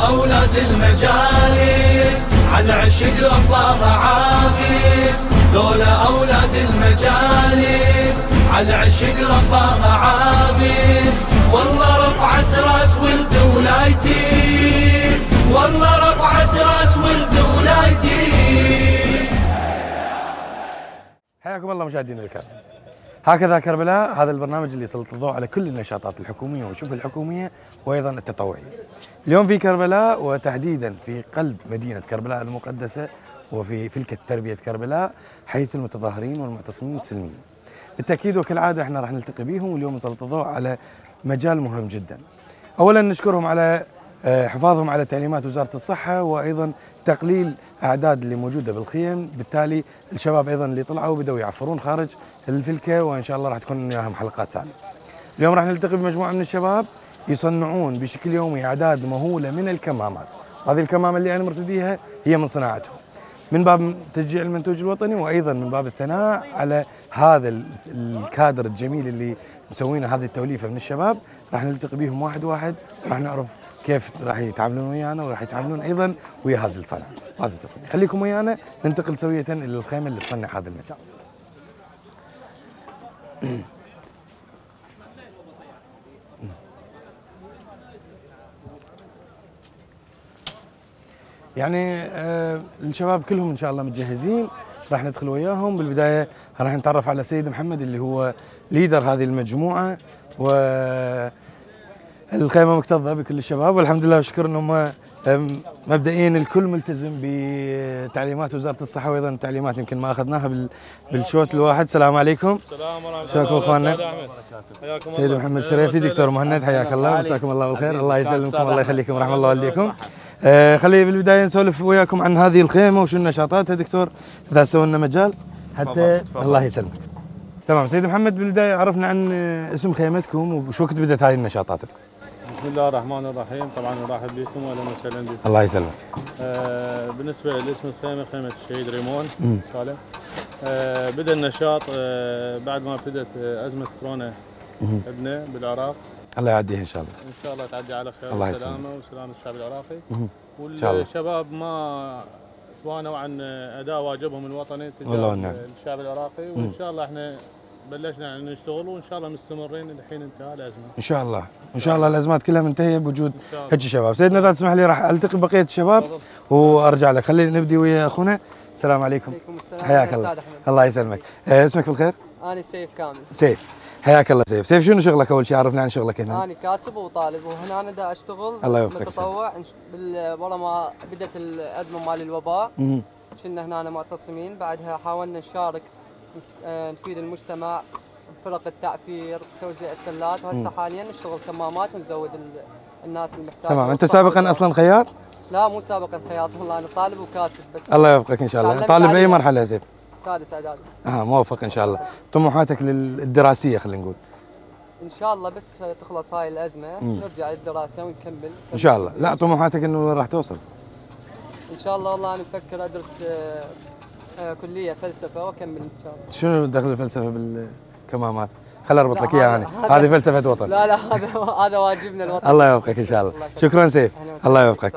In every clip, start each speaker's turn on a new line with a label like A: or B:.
A: أولاد المجالس على عشق رباها عافيس، ذولا أولاد المجالس على عشق رباها عافيس. والله رفعت راس ولد ولايتي، والله رفعت راس ولد ولايتي.
B: حياكم الله مشاهدينا الكرام. هكذا كربلاء، هذا البرنامج اللي يسلط الضوء على كل النشاطات الحكوميه وشبه الحكوميه وايضا التطوعيه. اليوم في كربلاء وتحديدا في قلب مدينه كربلاء المقدسه وفي فلكه تربيه كربلاء، حيث المتظاهرين والمعتصمين السلميين. بالتاكيد وكالعاده احنا راح نلتقي بهم واليوم نسلط الضوء على مجال مهم جدا. اولا نشكرهم على حفاظهم على تعليمات وزاره الصحه، وايضا تقليل اعداد اللي موجوده بالخيم، بالتالي الشباب ايضا اللي طلعوا بداوا يعفرون خارج الفلكه، وان شاء الله راح تكون وياهم حلقات ثانيه. اليوم راح نلتقي بمجموعه من الشباب يصنعون بشكل يومي اعداد مهوله من الكمامات. هذه الكمامه اللي انا مرتديها هي من صناعتهم، من باب تشجيع المنتوج الوطني وايضا من باب الثناء على هذا الكادر الجميل اللي مسوينه هذه التوليفه من الشباب. راح نلتقي بهم واحد واحد، راح نعرف كيف راح يتعاملون ويانا وراح يتعاملون ايضا ويا هذا الصنعه وهذا التصنيع. خليكم ويانا ننتقل سويه الى الخيمه اللي تصنع هذا المجال. يعني الشباب كلهم ان شاء الله متجهزين، راح ندخل وياهم. بالبدايه راح نتعرف على سيد محمد اللي هو ليدر هذه المجموعه، والخيمه مكتظه بكل الشباب والحمد لله وشكر انهم مبدئيا الكل ملتزم بتعليمات وزاره الصحه وايضا التعليمات يمكن ما اخذناها بالشوط الواحد. السلام عليكم.
C: السلام ورحمه الله.
B: شكرا اخواننا. سيد محمد الشريفي، دكتور مهند، حياك الله، مساكم الله بالخير. الله يسلمكم، الله يخليكم، ورحمه الله والديكم. خلي بالبدايه نسولف وياكم عن هذه الخيمه وشو نشاطاتها دكتور، اذا سووا لنا مجال حتى. الله يسلمك. تمام سيد محمد، بالبدايه عرفنا عن اسم خيمتكم وشو وقت بدات هذه النشاطاتكم.
C: بسم الله الرحمن الرحيم، طبعا نرحب بكم واهلا وسهلا بكم.
B: الله يسلمك.
C: بالنسبه لاسم الخيمه، خيمه الشهيد ريمون سالم. بدا النشاط بعد ما بدات ازمه كورونا ابنه بالعراق.
B: الله يعديها ان شاء الله.
C: ان شاء الله تعدي على خير وسلامه وسلامه الشعب العراقي. والشباب ما توانوا عن اداء واجبهم الوطني تجاه الشعب العراقي، وان شاء الله احنا بلشنا نشتغل وان شاء الله مستمرين لحين انتهاء الازمه. ان شاء الله، ان شاء الله الازمات كلها منتهيه بوجود هيك شباب. سيدنا اذا تسمح لي راح التقي بقيه الشباب وارجع لك. خلينا نبدي ويا اخونا. السلام عليكم.
D: وعليكم السلام.
B: حياك الله. الله يسلمك. اسمك بالخير؟
D: انا سيف كامل.
B: سيف، حياك الله سيف. سيف شنو شغلك اول شيء؟ عرفنا عن شغلك هنا.
D: انا كاسب وطالب وهنا انا دا اشتغل.
B: الله يوفقك.
D: متطوع ورا ما بدت الازمه مال الوباء. كنا هنا معتصمين، بعدها حاولنا نشارك نفيد المجتمع بفرق التعفير، توزيع السلات، وهسه حاليا نشتغل كمامات ونزود الناس المحتاجه.
B: تمام. انت سابقا اصلا خياط؟
D: لا مو سابقا خياط، والله انا طالب وكاسب بس. الله
B: يوفقك ان شاء الله. طالب باي مرحله يا سيف؟
D: سادس اعدادي.
B: موفق ان شاء الله. طموحاتك الدراسيه خلينا نقول؟
D: ان شاء الله بس تخلص هاي الازمه نرجع للدراسه ونكمل
B: ان شاء الله. لا طموحاتك انه راح توصل
D: ان شاء الله. والله انا مفكر ادرس كليه فلسفه واكمل ان شاء الله.
B: شنو دخل الفلسفه بالكمامات؟ خل اربط لك اياها انا، هذه فلسفه وطن.
D: لا هذا واجبنا الوطني.
B: الله يوفقك ان شاء الله. شكرا سيف، الله يوفقك.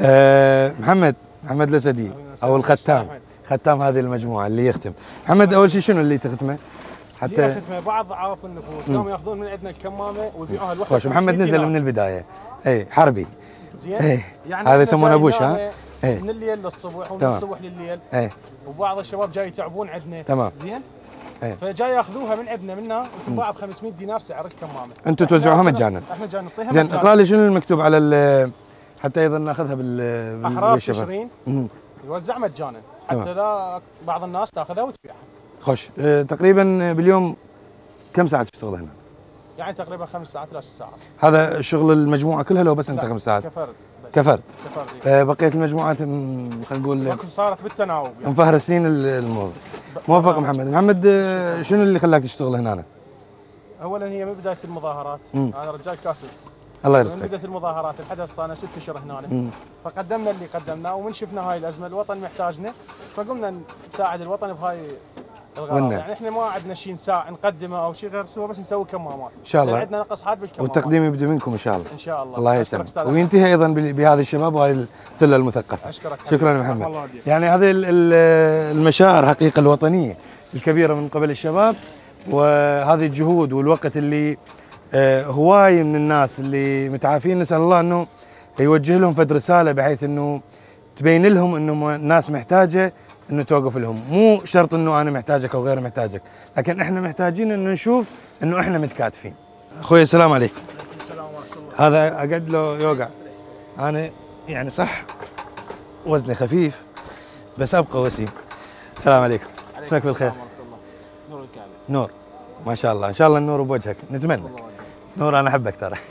B: محمد الاسدي او الختام، ختام هذه المجموعه اللي يختم. محمد اول شيء شنو اللي تختمه؟
E: حتى يختمه بعض عواف النفوس قاموا ياخذون من عندنا الكمامه ويبيعوها لوحده.
B: خوش محمد نزل من البدايه، اي حربي.
E: زين؟
B: يعني هذا يسمونه بوش ها؟
E: من الليل للصبح ومن الصبح لليل. وبعض الشباب جاي يتعبون عندنا.
B: تمام.
E: زين؟ فجاي ياخذوها من عندنا منا وتنباع ب 500 دينار سعر الكمامه.
B: انتم توزعوها مجانا؟
E: احنا جاي نعطيها
B: زين اقرا لي شنو المكتوب على حتى ايضا ناخذها بال
E: احرار تشرين يوزع مجانا حتى لا بعض الناس تاخذها وتبيعها.
B: خوش. تقريبا باليوم كم ساعه تشتغل هنا؟
E: يعني تقريبا 5 ساعات الى 6 ساعات.
B: هذا شغل المجموعه كلها لو بس انت 5 ساعات؟
E: كفرد بس.
B: كفرد. بقيه المجموعات خلينا نقول
E: صارت بالتناوب
B: يعني. مفهرسين الموضوع. موفق محمد. شنو اللي خلاك تشتغل هنا؟
E: اولا هي من بدايه المظاهرات، انا رجال كاسب.
B: الله يرزقك.
E: من بدايه المظاهرات الحدث صار 6 اشهر هنا. فقدمنا اللي قدمناه، ومن شفنا هاي الازمه الوطن محتاجنا، فقمنا نساعد الوطن بهاي
B: والنعم.
E: يعني احنا ما عندنا شيء نقدمه او شيء غير سوى بس نسوي كمامات
B: ان شاء الله.
E: عندنا نقص حاد بالكمامات،
B: والتقديم يبدو منكم ان شاء الله.
E: ان شاء الله.
B: الله يسلمك، وينتهي ايضا بهذا الشباب وهذه الثله المثقفه.
E: اشكرك.
B: شكرا محمد. يعني هذه المشاعر حقيقه الوطنيه الكبيره من قبل الشباب، وهذه الجهود والوقت اللي هواي من الناس اللي متعافين نسال الله انه يوجه لهم فد رساله بحيث انه تبين لهم انه الناس محتاجه انه توقف لهم، مو شرط انه انا محتاجك او غير محتاجك، لكن احنا محتاجين انه نشوف انه احنا متكاتفين. اخوي السلام عليكم.
E: السلام ورحمه الله.
B: هذا اقعد له يوقع، انا يعني صح وزني خفيف بس ابقى وسيم. السلام عليكم. اسمك بالخير؟
E: نور الكعبه.
B: نور، ما شاء الله، ان شاء الله النور بوجهك، نتمنى. نور انا احبك ترى.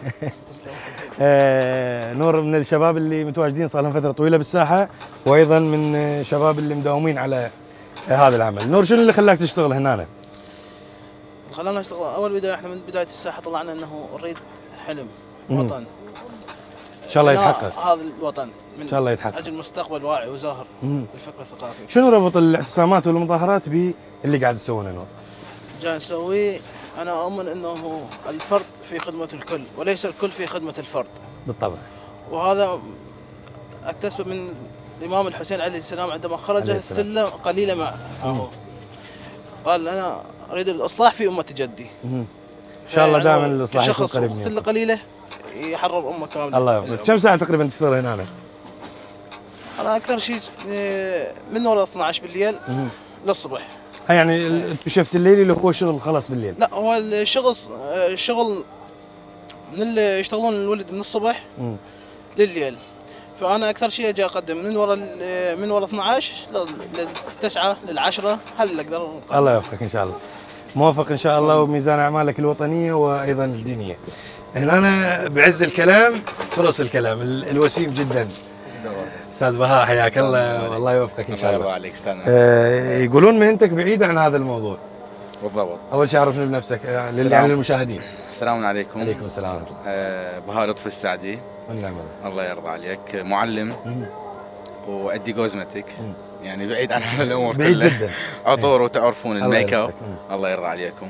B: نور من الشباب اللي متواجدين صار لهم فتره طويله بالساحه، وايضا من الشباب اللي مداومين على هذا العمل. نور، شنو اللي خلاك تشتغل هنا؟
F: خلانا نشتغل اول بدايه، احنا من بدايه الساحه طلعنا انه نريد حلم وطن
B: ان شاء الله يتحقق.
F: هذا الوطن
B: ان شاء الله يتحقق
F: اجل مستقبل واعي وزاهر بالفكر الثقافي.
B: شنو ربط الاعتصامات والمظاهرات باللي قاعد تسوونه نور؟
F: جاي نسويه، انا اؤمن انه الفرد في خدمه الكل وليس الكل في خدمه الفرد.
B: بالطبع.
F: وهذا اكتسبه من الامام الحسين عليه السلام عندما خرج ثله قليله معه، قال انا اريد الاصلاح في امه جدي.
B: ان شاء الله دائما الاصلاح يكون قريب منك.
F: ثله قليله يحرر امه كامله.
B: الله يوفقك. كم ساعه تقريبا تشتغل هنا؟
F: انا اكثر شيء من وراء 12 بالليل للصبح.
B: يعني انتم شفت الليلي اللي هو شغل خلص بالليل؟
F: لا، هو الشغل من اللي يشتغلون الولد من الصبح لليل، فانا اكثر شيء اجي اقدم من وراء 12 لل 9 لل 10 هل اقدر.
B: الله يوفقك ان شاء الله، موفق ان شاء الله، وميزان اعمالك الوطنيه وايضا الدينيه. هنا أنا بعز الكلام خلص الكلام الوسيم جدا. استاذ بهاء حياك الله، والله يوفقك ان شاء الله.
G: الله عليك استاذ.
B: يقولون مهنتك بعيده عن هذا الموضوع.
G: بالضبط.
B: اول شيء عرفني بنفسك يعني للمشاهدين.
G: السلام عليكم.
B: عليكم السلام ورحمه الله.
G: بهاء لطفي السعدي.
B: والنعم.
G: الله يرضى عليك، معلم وادي كوزمتك، يعني بعيد عن هالامور كلها.
B: بعيد جدا.
G: عطور وتعرفون الميك اب. الله يرضى عليكم.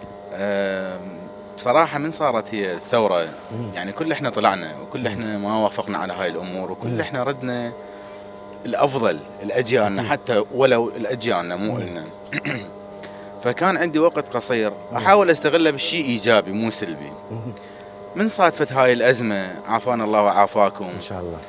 G: بصراحه من صارت هي الثوره، يعني كل احنا طلعنا وكل احنا ما وافقنا على هاي الامور، وكل احنا ردنا الافضل لاجيالنا، حتى ولو لاجيالنا مو النا. فكان عندي وقت قصير احاول استغله بالشيء ايجابي مو سلبي. من صادفت هاي الازمه، عافانا الله وعافاكم
B: ان شاء الله.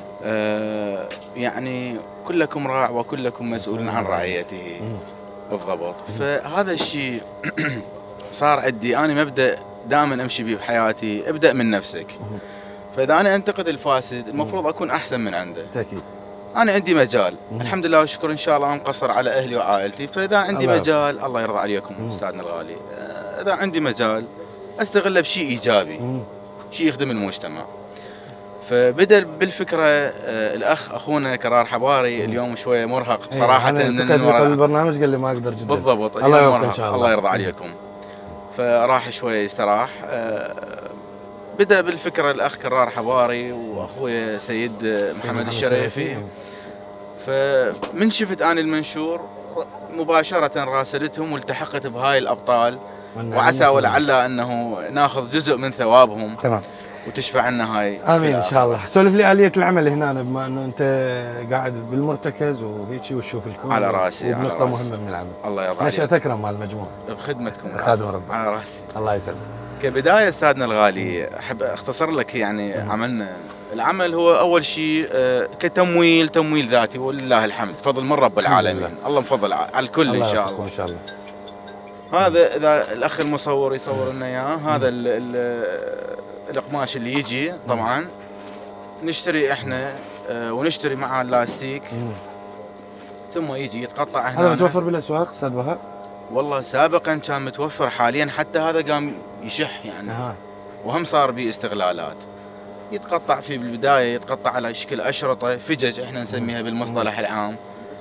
G: يعني كلكم راع وكلكم مسؤول عن رعيته. بالضبط. فهذا الشيء صار عندي انا مبدا دائما امشي به بحياتي، ابدا من نفسك. فاذا انا انتقد الفاسد المفروض اكون احسن من عنده.
B: اكيد.
G: انا عندي مجال الحمد لله والشكر، ان شاء الله ما مقصر على اهلي وعائلتي، فاذا عندي مجال الله يرضى عليكم استاذنا الغالي، اذا عندي مجال استغله بشيء ايجابي، شيء يخدم المجتمع. فبدأ بالفكره الاخ اخونا كرار حباري، اليوم شويه مرهق صراحه.
B: انا انتقدت قبل البرنامج قال لي ما اقدر جدا.
G: بالضبط.
B: الله يوفقك ان شاء الله.
G: الله يرضى عليكم. فراح شويه يستراح. بدأ بالفكره الاخ كرار حباري واخويا سيد محمد الشريفي. فمن شفت انا المنشور مباشره راسلتهم والتحقت بهاي الابطال، وعسى ولعل انه ناخذ جزء من ثوابهم.
B: تمام.
G: وتشفع عنا هاي.
B: امين ان شاء الله. سولف لي آلية العمل هنا، بما انه انت قاعد بالمرتكز وهيك وتشوف الكون.
G: على راسي.
B: على راسي. مهمه من العمل.
G: الله يرضى عليك.
B: نشأة اكرم مال المجموعه.
G: بخدمتكم.
B: خادم ربي.
G: على راسي.
B: الله يسلمك.
G: كبدايه استاذنا الغالي احب اختصر لك يعني عملنا. العمل هو اول شيء تمويل ذاتي، ولله الحمد، فضل من رب العالمين. الله مفضل على الكل ان شاء الله.
B: ان شاء الله.
G: هذا اذا الاخ المصور يصور لنا اياه، هذا القماش اللي يجي طبعا نشتري احنا ونشتري معاه اللاستيك، ثم يجي يتقطع هنا.
B: هذا متوفر بالاسواق استاذ بهاء؟
G: والله سابقا كان متوفر، حاليا حتى هذا قام يشح يعني. وهم صار به استغلالات. يتقطع في بالبدايه يتقطع على شكل اشرطه فجج احنا نسميها بالمصطلح العام.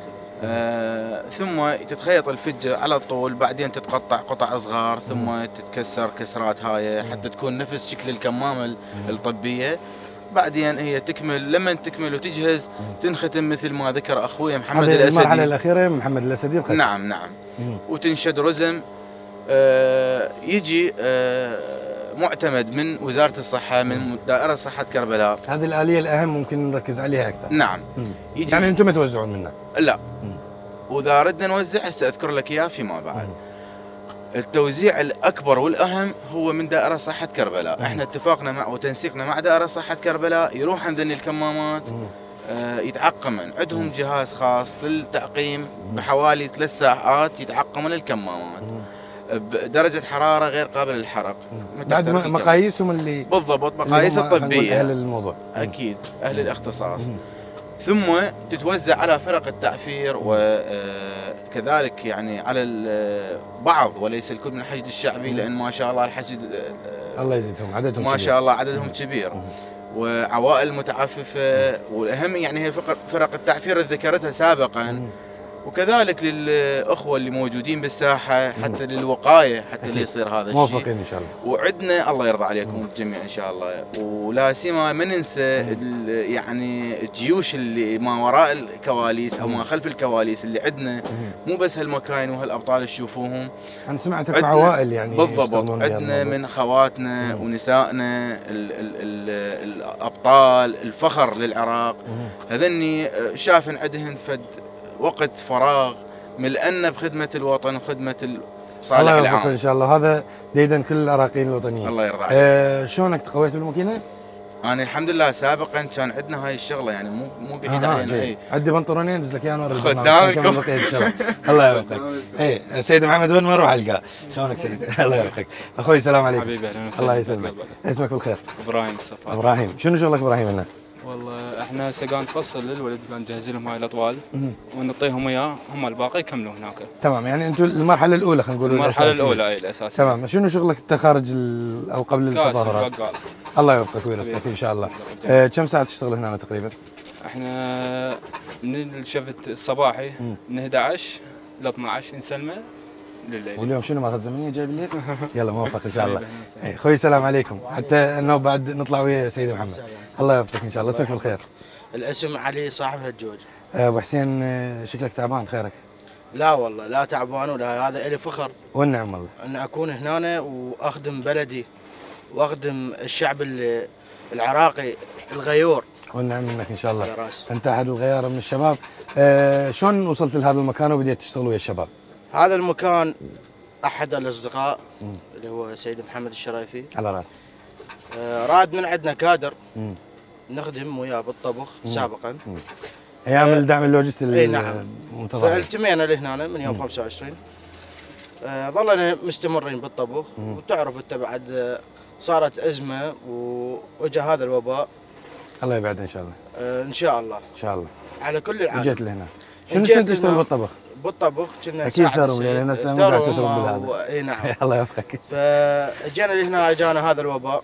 G: ثم تتخيط الفجه على طول، بعدين تتقطع قطع صغار، ثم تتكسر كسرات هاي حتى تكون نفس شكل الكمامه الطبيه. بعدين هي تكمل، لما تكمل وتجهز تنختم مثل ما ذكر اخوي محمد الاسدي.
B: هذه المرحله الاخيره محمد الاسدي الختم.
G: نعم. وتنشد رزم يجي معتمد من وزاره الصحه، من دائره صحه كربلاء.
B: هذه الاليه الاهم ممكن نركز عليها اكثر.
G: نعم. يجي
B: يعني انتم ما توزعون منها؟
G: لا. واذا ردنا نوزع هسه اذكر لك اياه فيما بعد. التوزيع الاكبر والاهم هو من دائره صحه كربلاء. احنا اتفاقنا مع وتنسيقنا مع دائره صحه كربلاء، يروح عندنا الكمامات يتعقمن، عندهم جهاز خاص للتعقيم بحوالي 3 ساعات يتعقمن الكمامات بدرجه حراره غير قابله للحرق.
B: بعد مقاييسهم اللي
G: بالضبط، مقاييس الطبيه
B: اهل الموضوع
G: اكيد اهل الاختصاص. ثم تتوزع على فرق التعفير وكذلك يعني على البعض وليس الكل من الحشد الشعبي، لان ما شاء الله الحشد
B: الله يزيدهم عددهم
G: ما شاء الله عددهم كبير، وعوائل متعففه، والاهم يعني هي فرق التعفير اللي ذكرتها سابقا، وكذلك للاخوه اللي موجودين بالساحه حتى للوقايه حتى اللي يصير هذا الشيء.
B: موفقين ان شاء الله.
G: وعدنا الله يرضى عليكم الجميع ان شاء الله، ولا سيما ما ننسى يعني الجيوش اللي ما وراء الكواليس او ما خلف الكواليس اللي عندنا، مو بس هالمكاين وهالابطال تشوفوهم.
B: انا سمعت اكو عوائل يعني
G: بالضبط، عندنا من خواتنا ونسائنا الابطال الفخر للعراق، هذني شافن عندهن فد وقت فراغ ملأنا بخدمة الوطن وخدمة صالح العام.
B: الله ان شاء الله. هذا ديدا كل العراقيين الوطنيين.
G: الله يرضى عليك.
B: شلونك تقويت بالماكينه؟
G: انا الحمد لله سابقا كان عندنا هاي الشغله، يعني مو بعيد علينا. اي
B: عندي بنطلونين ادز لك اياهم
G: قدامكم.
B: الله يوفقك. اي سيد محمد وين ما اروح القاه. شلونك سيد؟ الله يوفقك. اخوي السلام عليكم.
H: حبيبي اهلا وسهلا.
B: الله يسلمك. اسمك بالخير؟
H: ابراهيم مصطفى.
B: ابراهيم، شنو شغلك ابراهيم هنا؟
H: والله احنا هسه قاعد نفصل للولد، قاعد نجهز لهم هاي الاطوال ونعطيهم اياه، هم الباقي يكملوا هناك.
B: تمام، يعني انتم المرحله الاولى خلينا نقول
H: المرحله الاولى اي الاساسيه.
B: تمام، شنو شغلك انت خارج او قبل التظاهرات؟ الله يوفقك ويرزقك ان شاء الله. كم ساعه تشتغل هنا تقريبا؟
H: احنا من الشفت الصباحي من 11 ل 12 نسلمه لليل.
B: واليوم شنو ماخذ زمنيه جاي بالليل؟ يلا موفق ان شاء الله. اخوي السلام عليكم، حتى انه بعد نطلع ويا سيدي محمد. الله يوفقك ان شاء الله. اسمك بالخير؟
I: الاسم علي صاحب هجوج.
B: ابو حسين، شكلك تعبان، خيرك؟
I: لا والله لا تعبان، ولا هذا الي فخر
B: والنعم والله
I: ان اكون هنا واخدم بلدي واخدم الشعب العراقي الغيور.
B: والنعم منك ان شاء الله. انت احد الغيار من الشباب. شلون وصلت لهذا المكان وبديت تشتغل ويا الشباب؟
I: هذا المكان احد الاصدقاء اللي هو سيد محمد الشريفي
B: على راس
I: راد من عندنا كادر نخدم وياه بالطبخ سابقا
B: ايام الدعم اللوجستي.
I: اي نعم. فالتمينا لهنا من يوم 25 ظلنا مستمرين بالطبخ. وتعرف انت بعد صارت ازمه واجى هذا الوباء.
B: الله يبعد ان شاء الله.
I: ان شاء الله
B: ان شاء الله.
I: على كل العالم.
B: جيت لهنا. شنو كنت تشتغل بالطبخ؟
I: بالطبخ كنا
B: اكيد ثروه، لان الناس ما قاعد تثرون بالهذا.
I: اي نعم.
B: الله يوفقك.
I: فاجينا لهنا، اجانا هذا الوباء.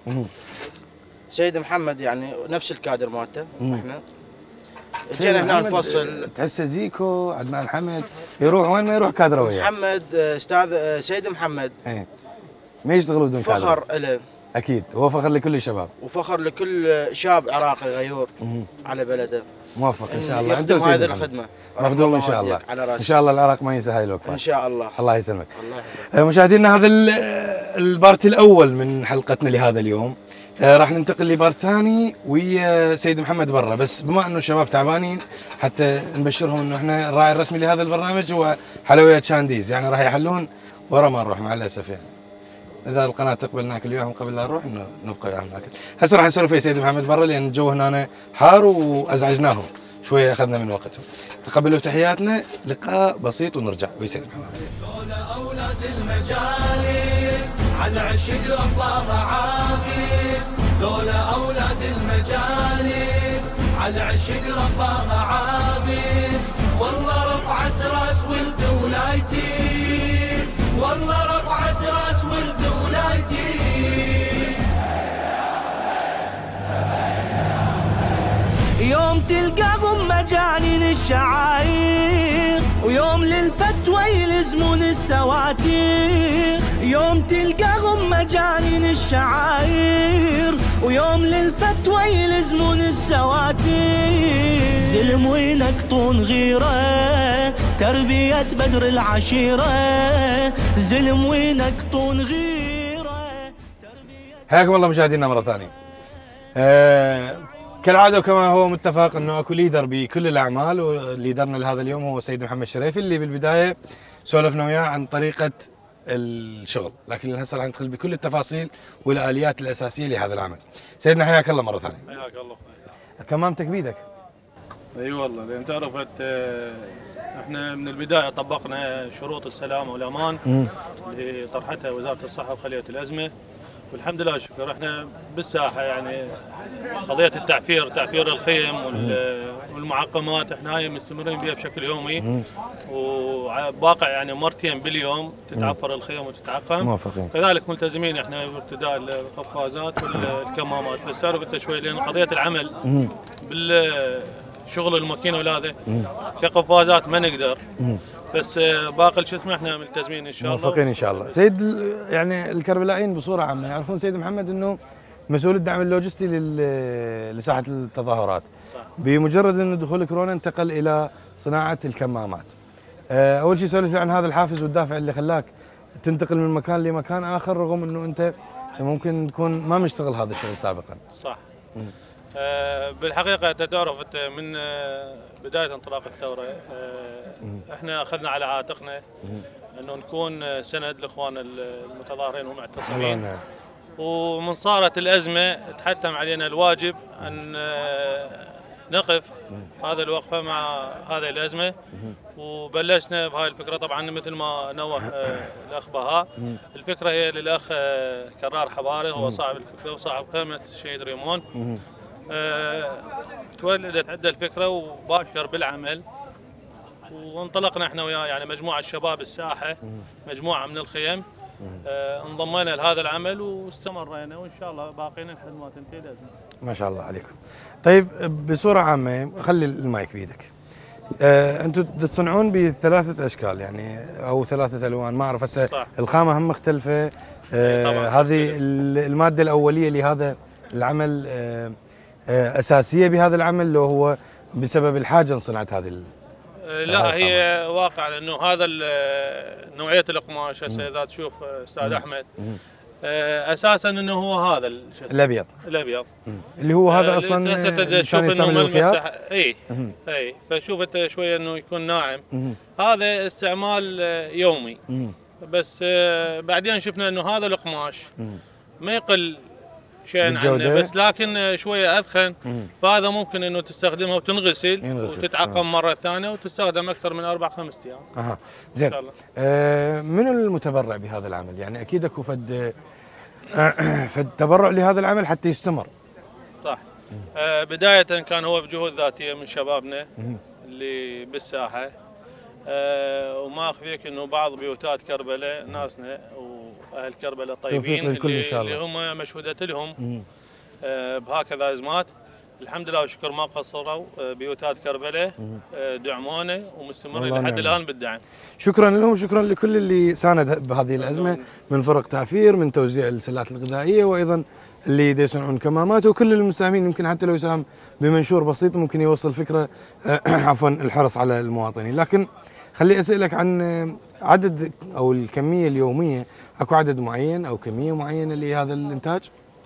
I: سيد محمد يعني نفس الكادر مالته. احنا جينا هنا نفصل.
B: تحسه زيكو عدنان حمد يروح وين ما يروح كادر وياه.
I: محمد استاذ سيد محمد
B: ما يشتغلوا بدون كادر.
I: فخر له
B: اكيد، هو فخر لكل الشباب،
I: وفخر لكل شاب عراقي غيور على بلده.
B: موفق ان شاء الله.
I: يخدم هذه الخدمه
B: مخدوم ان شاء الله. ان شاء الله العراق ما ينسى هاي الوقفه
I: ان شاء الله.
B: الله يسلمك. مشاهدينا، هذا البارت الاول من حلقتنا لهذا اليوم. راح ننتقل لبارت ثاني ويا سيد محمد برا، بس بما انه الشباب تعبانين حتى نبشرهم انه احنا الراعي الرسمي لهذا البرنامج هو حلويات شانديز، يعني راح يحلون ورا ما نروح مع الاسف. يعني اذا القناه تقبل ناكل وياهم قبل لا نروح انه نبقى وياهم ناكل. هسه راح نسولف ويا سيد محمد برا لان الجو هنا حار وازعجناهم شويه، اخذنا من وقتهم. تقبلوا تحياتنا، لقاء بسيط ونرجع ويا سيد محمد.
A: دولة اولاد المجالس على عشق رباها عافيس، دولة اولاد المجالس على عشق رباها عافيس. والله رفعت راس ولد ولايتي، والله رفعت راس ولد ولايتي.
J: يوم تلقاهم مجانين الشعاير، ويوم للفتوى يلزمون السواتير. يوم تلقاهم تلقاهم مجانين الشعاير، ويوم للفتوى يلزمون السواتير. زلم وينقطون غيره تربية بدر العشيرة، زلم وينقطون غيره.
B: حياكم الله مشاهدينا مرة ثانية. كالعادة وكما هو متفق انه اكو ليدر بكل الاعمال، وليدرنا لهذا اليوم هو السيد محمد الشريفي اللي بالبداية سولفنا وياه عن طريقة الشغل، لكن هسه راح ندخل بكل التفاصيل والاليات الاساسية لهذا العمل. سيدنا حياك الله مرة ثانية.
C: حياك الله.
B: كمامتك بيدك.
C: اي والله لان تعرف احنا من البدايه طبقنا شروط السلامه والامان اللي طرحتها وزاره الصحه وخليه الازمه، والحمد لله شكر. احنا بالساحه يعني قضيه تعفير الخيم والمعقمات احنا هاي مستمرين بها بشكل يومي، وباقع يعني مرتين باليوم تتعفر الخيم وتتعقم.
B: موافقين.
C: كذلك ملتزمين احنا بارتداء القفازات والكمامات، بس تعرف انت شوي لان قضيه العمل بالشغل الماكينه وهذا كقفازات ما نقدر، بس باقي شو اسمه احنا ملتزمين ان شاء الله.
B: موفقين ان شاء الله. سيد يعني الكربلائيين بصوره عامه يعرفون سيد محمد انه مسؤول الدعم اللوجستي لساحه التظاهرات. صح. بمجرد ان دخول كورونا انتقل الى صناعه الكمامات. اول شيء سولف لي عن هذا الحافز والدافع اللي خلاك تنتقل من مكان لمكان اخر رغم انه انت ممكن تكون ما مشتغل هذا الشغل سابقا.
C: صح. بالحقيقه انت تعرف انت من بدايه انطلاق الثوره احنا اخذنا على عاتقنا انه نكون سند لاخواننا المتظاهرين والمعتصمين، ومن صارت الازمه تحتم علينا الواجب ان نقف هذا الوقفه مع هذه الازمه، وبلشنا بهاي الفكره. طبعا مثل ما نوه الاخ بهاء، الفكره هي للاخ كرار حباري، هو صاحب الفكره وصاحب قيمه الشهيد ريمون. تولدت عندنا الفكره وباشر بالعمل، وانطلقنا احنا وياه يعني مجموعه شباب الساحه، مجموعه من الخيم، انضمينا لهذا العمل واستمرينا، وان شاء الله باقينا لحد ما تنتهي الازمه.
B: ما شاء الله عليكم. طيب بصوره عامه خلي المايك بيدك. انتم تصنعون بثلاثه اشكال يعني او ثلاثه الوان، ما اعرف هسه الخامه هم مختلفه. هذه الماده الاوليه لهذا العمل اساسيه بهذا العمل لو هو بسبب الحاجه لصناعه هذه
C: لا هي واقع لانه هذا نوعيه القماش هسه اذا تشوف استاذ احمد اساسا انه هو هذا
B: الابيض اللي هو هذا اصلا
C: تشوف انه ملمس اي فشوف انت شويه انه يكون ناعم. هذا استعمال يومي، بس بعدين شفنا انه هذا القماش ما يقل شيء عنه، بس لكن شويه اذخن، فهذا ممكن انه تستخدمها وتنغسل وتتعقم مره ثانيه وتستخدم اكثر من 4-5 ايام.
B: زين. من المتبرع بهذا العمل؟ يعني اكيد اكو فد تبرع لهذا العمل حتى يستمر.
C: صح. بدايه كان هو بجهود ذاتيه من شبابنا اللي بالساحه، وما اخفيك انه بعض بيوتات كربلاء ناسنا واهل كربلاء طيبين اللي هم مشهودة لهم بهكذا ازمات، الحمد لله والشكر ما قصروا. بيوتات كربلاء دعمونا ومستمرين لحد الان بالدعم.
B: شكرا لهم وشكرا لكل اللي ساند بهذه الازمه، من فرق تعفير، من توزيع السلات الغذائيه، وايضا اللي يصنعون كمامات، وكل المساهمين. يمكن حتى لو يساهم بمنشور بسيط ممكن يوصل فكره عفوا الحرص على المواطنين. لكن خلي اسالك عن عدد او الكميه اليوميه، اكو عدد معين او كميه معينه لهذا الانتاج؟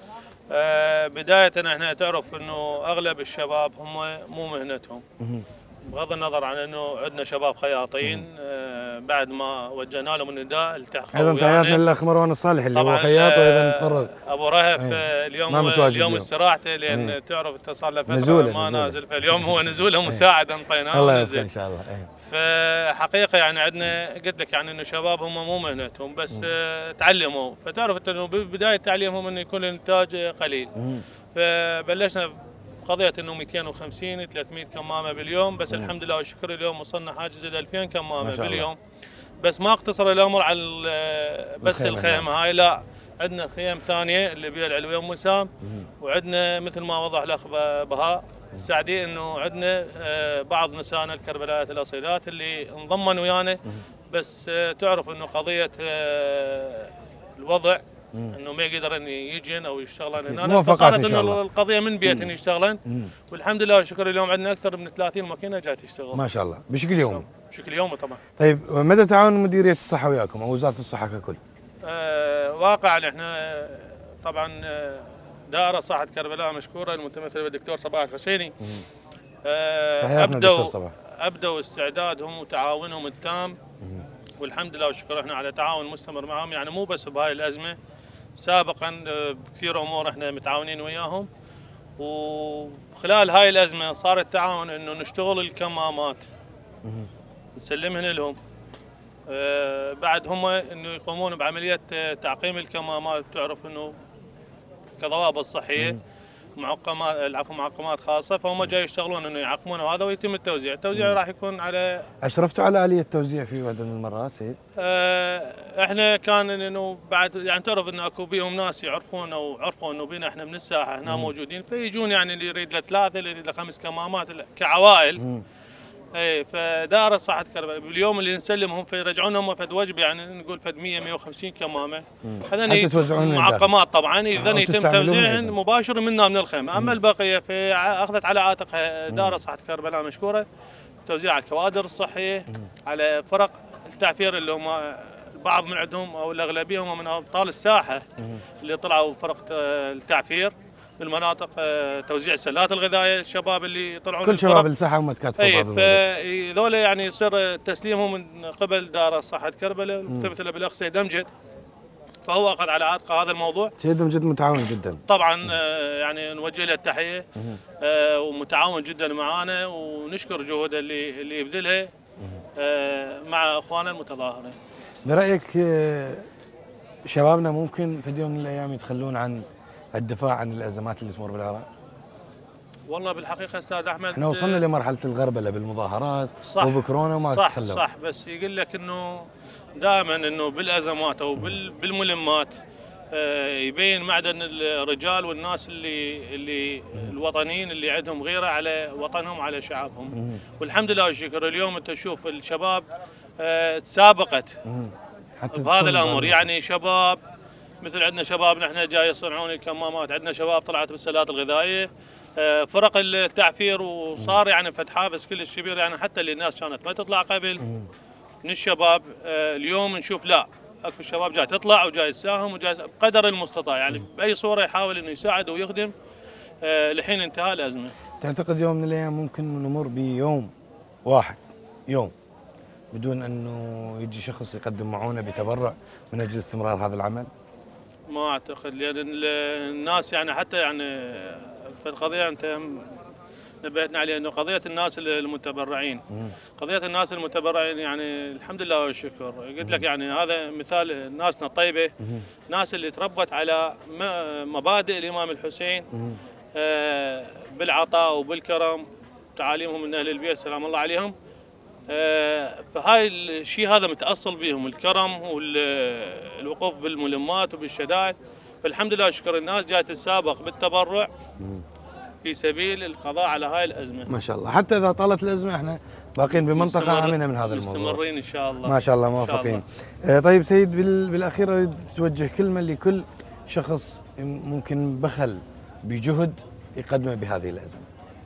C: بدايه احنا تعرف انه اغلب الشباب هم مو مهنتهم، بغض النظر عن انه عندنا شباب خياطين بعد ما وجهنا لهم النداء التحقوا.
B: ايضا تحياتنا للاخ مروان الصالح اللي هو خياط وايضا تفرغ.
C: ابو رهف اليوم استراحته لان تعرف انت صار له فتره ما نازل، فاليوم هو نزوله مساعد انطيناه
B: الله يسلمك ان شاء الله.
C: فحقيقه يعني عندنا قلت لك يعني انه شباب هم مو مهنتهم بس تعلموا، فتعرف انت انه ببدايه تعليمهم انه يكون الانتاج قليل، فبلشنا قضيه انه 250 300 كمامه باليوم، بس الحمد لله والشكر اليوم وصلنا حاجز الى 2000 كمامه باليوم. بس ما اقتصر الامر على بس الخيمه هاي، لا عندنا خيم ثانيه اللي بها العلويه ومسام، وعندنا مثل ما وضح الاخ بهاء سعدي انه عندنا بعض نسائنا الكربلاءات الاصيلات اللي انضمن ويانا، بس تعرف انه قضيه الوضع انه ما يقدر ان يجين او يشتغلن هنا،
B: موفقات
C: فصارت
B: إن شاء
C: انه
B: الله.
C: القضيه من بيت ان يشتغلن. والحمد لله والشكر اليوم عندنا اكثر من 30 ماكينه جايه تشتغل
B: ما شاء الله بشكل يومي.
C: بشكل يومي طبعا.
B: طيب مدى تعاون مديريه الصحه وياكم او وزاره الصحه ككل؟
C: واقع احنا طبعا دائره صحه كربلاء مشكوره المتمثله بالدكتور صباح الحسيني. ابدوا استعدادهم وتعاونهم التام، والحمد لله والشكر احنا على تعاون مستمر معهم، يعني مو بس بهاي الازمه، سابقا بكثير امور احنا متعاونين وياهم، وخلال هاي الازمه صار التعاون انه نشتغل الكمامات نسلمهن لهم. بعد هم انه يقومون بعمليه تعقيم الكمامات، تعرف انه كضوابط صحيه معقمات خاصه، فهم جاي يشتغلون انه يعقمون وهذا ويتم التوزيع. التوزيع راح يكون على
B: اشرفتوا على اليه التوزيع في واحده من المرات سيد؟
C: احنا كان انه بعد يعني تعرف انه اكو بيهم ناس يعرفون او عرفوا انه بينا احنا من الساحه هنا موجودين، فيجون يعني اللي يريد له 3 اللي يريد له 5 كمامات كعوائل. اي فدائره صحه كربلاء باليوم اللي نسلمهم فيرجعون هم فد وجبه، يعني نقول فد 150 كمامه. هذا معقمات طبعا اذا يتم توزيعهن مباشر منا من الخيمه. اما البقيه اخذت على عاتقها دائره صحه كربلاء مشكوره توزيع على الكوادر الصحيه، على فرق التعفير اللي هم البعض من عندهم او الاغلبيه هم من ابطال الساحه اللي طلعوا فرق التعفير بالمناطق، توزيع السلات الغذائيه، الشباب اللي يطلعون
B: كل شباب الساحه هم تكاتفوا
C: بهذا الموضوع. فذول يعني يصير تسليمهم من قبل دائره صحه كربلاء المتمثله بالاخ سيد امجد، فهو اخذ على عاتقه هذا الموضوع.
B: سيد امجد متعاون جدا
C: طبعا، يعني نوجه له التحيه، ومتعاون جدا معانا، ونشكر جهوده اللي يبذلها مع اخواننا المتظاهرين.
B: برايك شبابنا ممكن في يوم من الايام يتخلون عن الدفاع عن الازمات اللي تمر بالعراق؟
C: والله بالحقيقه استاذ احمد
B: احنا وصلنا لمرحله الغربله بالمظاهرات وبكورونا وما تخلوا.
C: صح بس يقول لك انه دائما انه بالازمات او بالملمات يبين معدن الرجال والناس اللي الوطنيين اللي عندهم غيره على وطنهم على شعبهم. والحمد لله والشكر اليوم انت تشوف الشباب تسابقت بهذا الامر، يعني شباب مثل عندنا شباب نحن جاي يصنعون الكمامات، عندنا شباب طلعت بالسلات الغذائيه، فرق التعفير، وصار يعني فتح حافز كلش كبير، يعني حتى اللي الناس كانت ما تطلع قبل من الشباب اليوم نشوف لا اكو شباب جاي تطلع وجاي يساهم وجاي بقدر المستطاع، يعني باي صوره يحاول انه يساعد ويخدم لحين انتهاء الازمه.
B: تعتقد يوم من الايام ممكن نمر بيوم واحد بدون انه يجي شخص يقدم معونه بتبرع من اجل استمرار هذا العمل؟
C: ما اعتقد، لان الناس يعني حتى يعني في القضيه انت نبهتنا عليها انه قضيه الناس المتبرعين، قضيه الناس المتبرعين يعني الحمد لله والشكر، قلت لك يعني هذا مثال ناسنا الطيبه، ناس اللي تربت على مبادئ الامام الحسين بالعطاء وبالكرم، تعاليمهم من اهل البيت سلام الله عليهم. فهاي الشيء هذا متأصل بهم، الكرم والوقوف بالملمات وبالشدائد. فالحمد لله شكر الناس جايه تتسابق بالتبرع في سبيل القضاء على هاي الازمه.
B: ما شاء الله، حتى اذا طالت الازمه احنا باقين بمنطقه امنه من هذا الموضوع.
C: مستمرين ان شاء الله.
B: ما شاء الله موفقين. طيب سيد، بالاخير اريد توجه كلمه لكل شخص ممكن بخل بجهد يقدمه بهذه الازمه.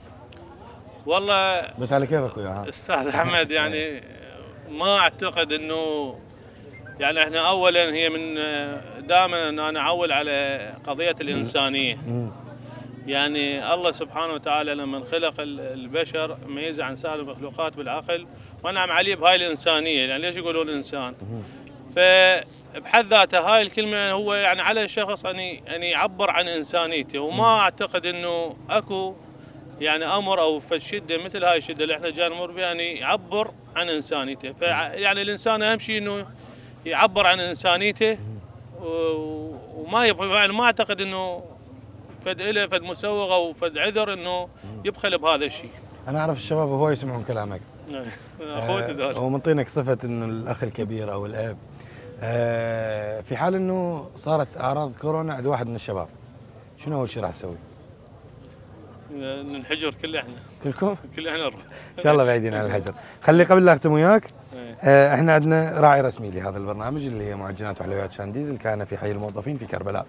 C: والله
B: بس على كيفك وياها
C: استاذ احمد، يعني ما اعتقد انه يعني احنا اولا هي من دائما ان انا اعول على قضيه الانسانيه. يعني الله سبحانه وتعالى لما خلق البشر ميز عن سائر المخلوقات بالعقل وانعم عليه بهاي الانسانيه، يعني ليش يقولون الانسان؟ فبحد ذاته هاي الكلمه هو يعني على الشخص ان يعبر عن انسانيته، وما اعتقد انه اكو يعني امر او شده مثل هاي الشده اللي احنا جاي نمر بها يعني يعبر عن انسانيته. فيعني الانسان اهم شيء انه يعبر عن انسانيته، وما يعني ما اعتقد انه فد له فد مسوغ او فد عذر انه يبخل بهذا الشيء.
B: انا اعرف الشباب هو يسمعون كلامك.
C: اخوتي ذول.
B: ومنطينك صفه انه الاخ الكبير او الاب. في حال انه صارت اعراض كورونا عند واحد من الشباب، شنو اول شيء راح تسوي؟
C: ننحجر كل احنا.
B: كلكم؟
C: كل احنا
B: ان شاء الله بعيدين عن الحجر. خلي قبل لا اختم وياك احنا عندنا راعي رسمي لهذا البرنامج اللي هي معجنات وحلويات شانديز اللي كان في حي الموظفين في كربلاء.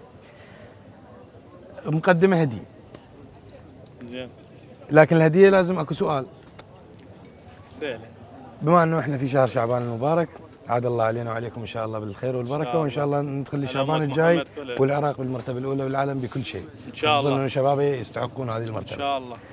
B: مقدمه هديه.
C: زين.
B: لكن الهديه لازم اكو سؤال.
C: سهله.
B: بما انه احنا في شهر شعبان المبارك، عاد الله علينا وعليكم ان شاء الله بالخير والبركه، وان شاء الله ندخل لشعبان الجاي والعراق بالمرتبه الاولى بالعالم بكل شيء.
C: ان شاء الله.
B: اظن شبابي يستحقون هذه المرتبه.
C: ان شاء الله.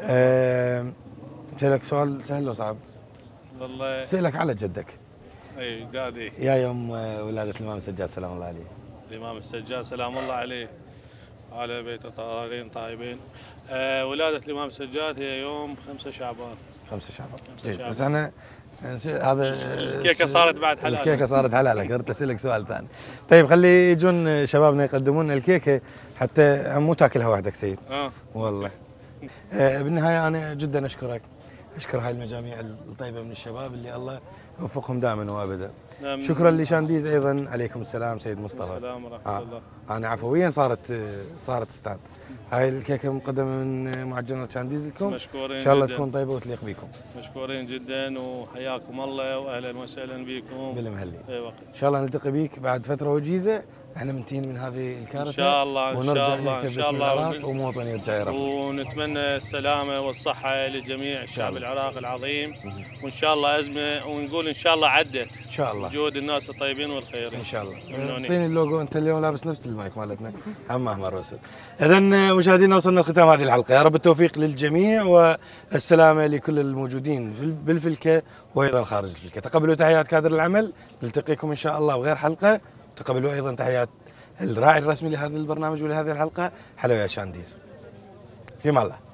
B: سألك سؤال سهل لو صعب؟
C: والله
B: سألك على جدك.
C: اي جدادي.
B: يا يوم ولاده الامام السجاد سلام الله عليه.
C: الامام السجاد سلام الله عليه. على بيته طاهرين طيبين. ولاده الامام السجاد هي يوم 5 شعبان.
B: 5 شعبان. بس انا هذا
C: الكيكه صارت بعد حلال.
B: الكيكه صارت حلال. قلت اسالك سؤال ثاني. طيب خلي يجون شبابنا يقدمون لنا الكيكه حتى مو تاكلها وحدك سيد. والله. بالنهايه انا جدا اشكرك. اشكر هاي المجاميع الطيبه من الشباب اللي الله يوفقهم دائما وابدا. شكرا لشانديز ايضا. عليكم السلام سيد مصطفى.
C: السلام ورحمه الله.
B: انا عفويا صارت استاذ. هاي الكيكه مقدمه من معجنات شانديز لكم.
C: مشكورين
B: ان شاء الله
C: جداً.
B: تكون طيبه وتليق بكم.
C: مشكورين جدا وحياكم الله واهلا وسهلا بكم
B: بالمهلي.
C: اي وقت.
B: ان شاء الله نلتقي بك بعد فتره وجيزه. احنا منتهين من هذه الكارثه
C: ان شاء الله ان شاء الله ان شاء الله
B: ومواطن يرجع يرفع.
C: ونتمنى السلامه والصحه لجميع الشعب العراقي العظيم، وان شاء الله ازمه ونقول ان شاء الله عدت
B: ان شاء الله
C: جهود الناس الطيبين والخيرين
B: ان شاء الله. اعطيني اللوجو. انت اليوم لابس نفس المايك مالتنا هم احمر واسود. اذا مشاهدينا وصلنا لختام هذه الحلقه، يا رب التوفيق للجميع والسلامه لكل الموجودين بالفلكه وايضا خارج الفلكه. تقبلوا تحيات كادر العمل، نلتقيكم ان شاء الله بغير حلقه. تقبلوا ايضا تحيات الراعي الرسمي لهذا البرنامج ولهذه الحلقه حلويات شانديز. في الله.